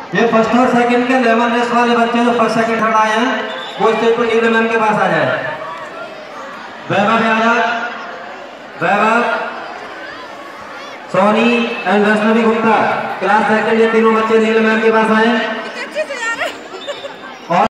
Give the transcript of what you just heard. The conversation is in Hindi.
ये फर्स्ट और सेकंड के लेमन रेस वाले बच्चे जो फर्स्ट सेकंड थर्ड आए हैं वो स्टेज पर नीले मैम के पास आ जाए। Vaibhav Yadav, Vaibhav, Soni and Vaishnavi Gupta class second, ये तीनों बच्चे नीले मैम के पास आए।